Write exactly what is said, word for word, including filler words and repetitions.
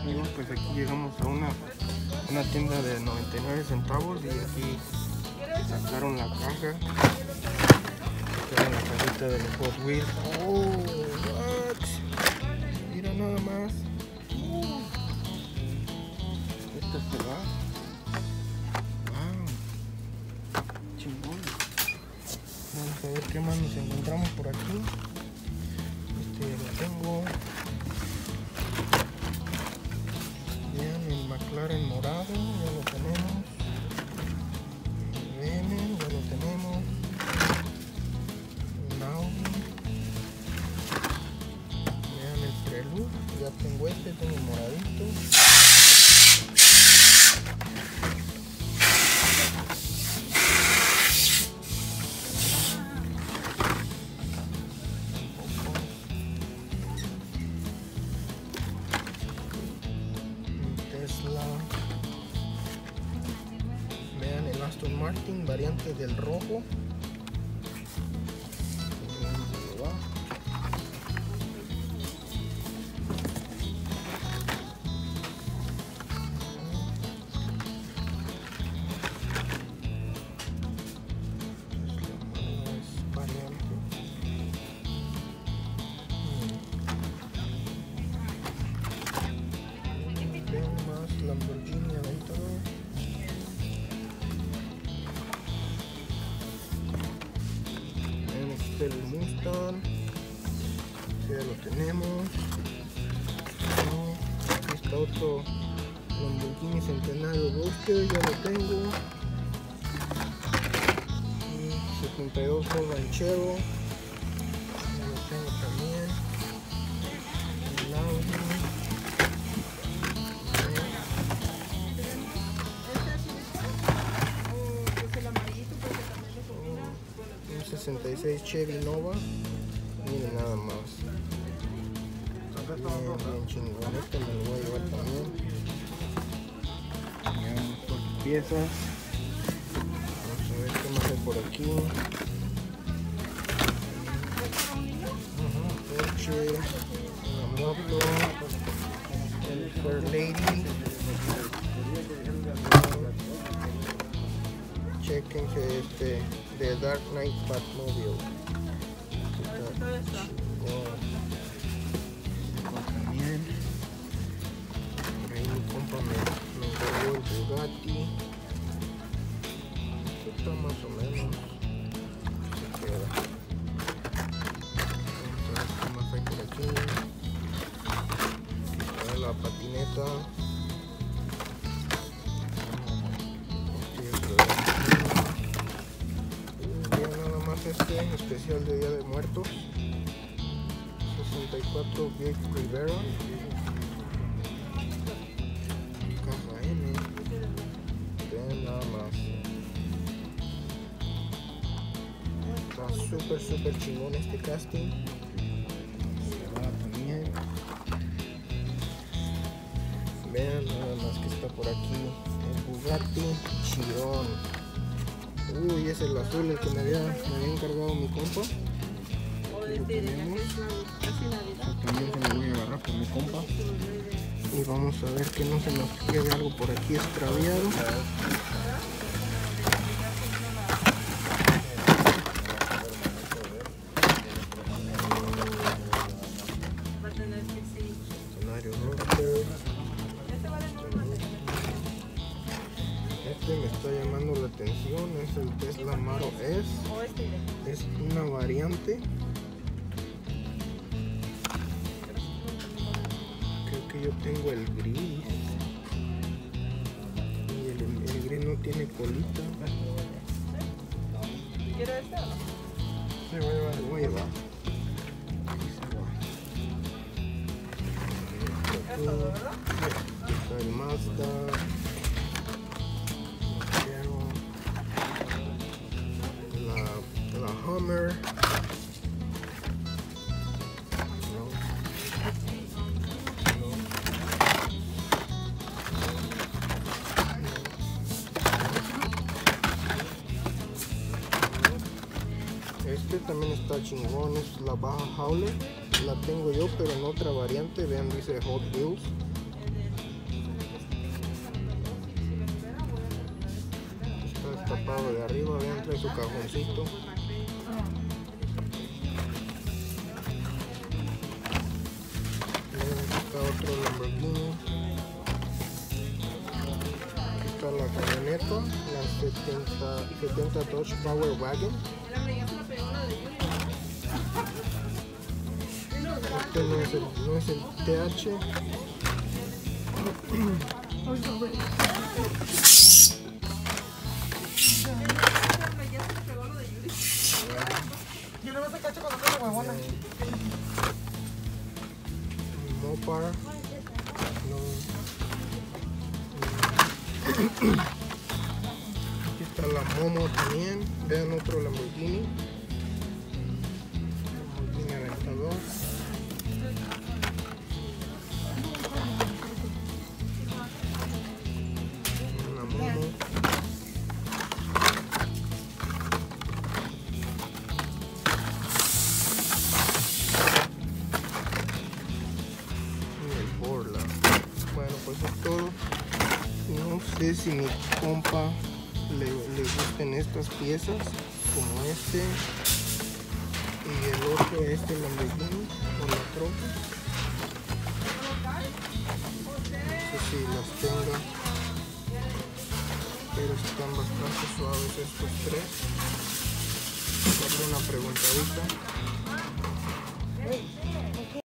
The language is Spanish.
amigos, pues aquí llegamos a una, una tienda de noventa y nueve centavos y aquí sacaron la caja. Sacaron la cajita de los Hot Wheels. Oh, what? Mira nada más. Uh, esta se va. Wow. Chingón. Vamos a ver qué más nos encontramos por aquí. Este ya lo tengo. Vean el McLaren morado, ya lo tenemos. Ven, ya lo tenemos. Un Audi. Vean el Prelude, ya tengo este, tengo el moradito. Vean el Aston Martin, variante del rojo. Lamborghini Aventador. Este es el Mustang, ya lo tenemos. Aquí está otro Lamborghini Centenario Buster, ya lo tengo. setenta y dos Ford Ranchero, ya lo tengo también. El Audi. sesenta y seis Chevy Nova, miren nada más, bien, bien chingón, este me lo voy a llevar también. Veamos por piezas, vamos a ver qué más hay por aquí. Uh-huh. Porsche, una moto, el Fair Lady. Chequense este de Dark Knight Batmobile. También por ahí mi compa me, me encargó el Bugatti. Esto está más o menos. Se queda. Vamos a ver qué más hay por aquí. A ver la patineta. Este especial de Día de Muertos, sesenta y cuatro Big Rivera, caja N, vean nada más, está súper súper chingón este casting, se va también, vean nada más que está por aquí, el Bugatti Chiron. Uy, es el azul el que me había, me había encargado mi compa. Aquí lo tenemos. También se lo voy a agarrar por mi compa. Y vamos a ver que no se nos quede algo por aquí extraviado. Escenario roster. Este me está llamando la atención, es el Tesla Maro S, es una variante, creo que yo tengo el gris y el, el gris no tiene colita. ¿Quieres este o no? Sí, voy a llevar, lo voy a llevar. Ahí se va. Aquí está el Mazda. La Hummer, no. No. Este también está chingón, es la Baja Howler, la tengo yo pero en otra variante, vean dice Hot Wheels. lado de arriba, vean, trae su cajoncito. Vean, aquí está otro Lamborghini. Aquí está la camioneta, la setenta, setenta Dodge Power Wagon. Este no es el, no es el T H. Yo no me cacho cuando tengo huevona. Mopar. No. Aquí está la Momo también. Vean otro Lamborghini. Lamborghini Aventador. Una Momo. Bueno, pues es todo. No sé si mi compa le, le gusten estas piezas como este y el otro, este Lamborghini o la troca. No sé si las tenga, pero están bastante suaves estos tres. Darle una preguntadita.